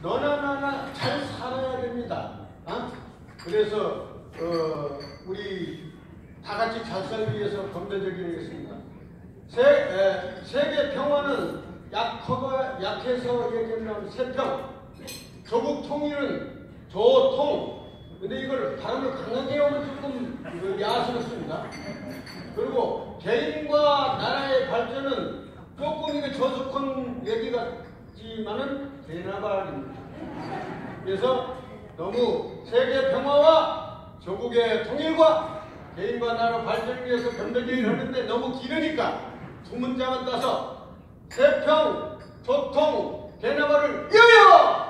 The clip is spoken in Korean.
너나 나나 잘 살아야 됩니다. 그래서 우리 다 같이 잘 살기 위해서 건배드리겠습니다. 세계 평화는 약해서 얘기하면 세평, 조국 통일은 조통. 근데 이걸 발음을 강하게 하면 조금 야스럽습니다. 그리고 개인과 나라의 발전은 조금 이게 저속한 얘기 같지만은 대나발입니다. 그래서 너무 세계 평화와 조국의 통일과 개인과 나라 발전을 위해서 변별얘기를 하는데 너무 길으니까 두 문장만 따서 세평, 조통, 대나발을 이어요!